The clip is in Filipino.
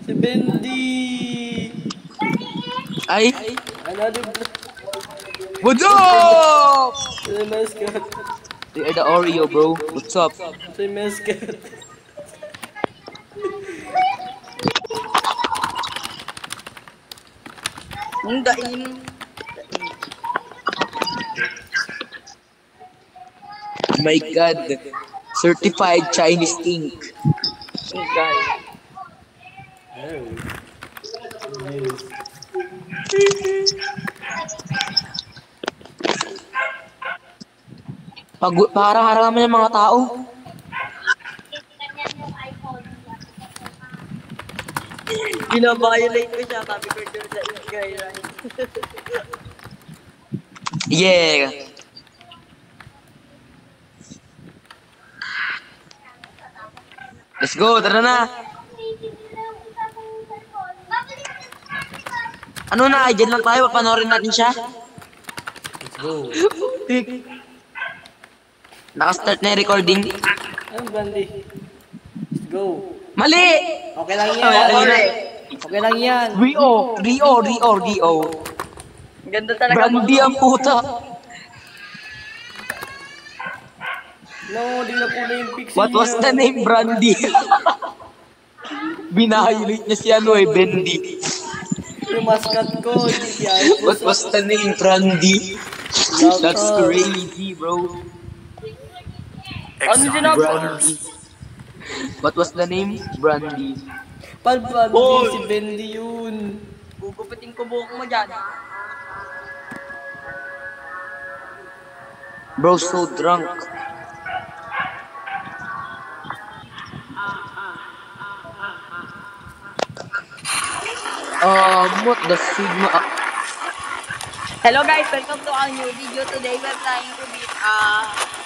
Si Bendy! Ay! Another What's up? si mascot. They are the Oreo, bro. What's up? Si mascot. Ang daing. My God. Certified Chinese ink. Ang daing. Oh. Yes. Parang-harang yung mga tao. Binabiolate ko siya. Sabi ko dyan sa ingay. Yeah. Let's go, tara na. Ano na, dyan lang tayo, papanoorin natin siya. Let's go. Naka-start na yung recording. Ano Brandy? Let's go. Mali! Okay lang yan. Okay lang yan. Rio. Ang ganda talaga. Brandy ang puta. No, di na po na yung pixie What was the name, Brandy? Binahilit niya si ano eh, Bendy. Yung mascot ko, hindi si Alpha. What was the name, Brandy? That's crazy, bro. Ano sinabi? Brandy. What was the name? Brandy. Palpandi Boy! si Bendy yun. Gugupitin ko buhok mo dyan. Bro, so drunk. What the Sigma? Hello guys, welcome to our new video. Today we're trying to beat